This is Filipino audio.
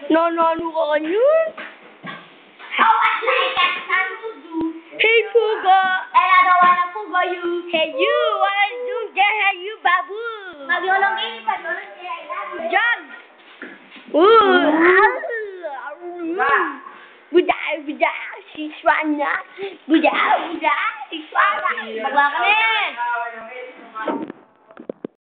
Nanalo ka kanyan? Oh, what like I can do? Hey, Puga! And I don't wanna pugo you. Hey, you! What are you doing there? Hey, you, babu! Magyolong ini pa, yolong kaya Jog! Buda, si Swana. Buda, si Swana. Magwakanin!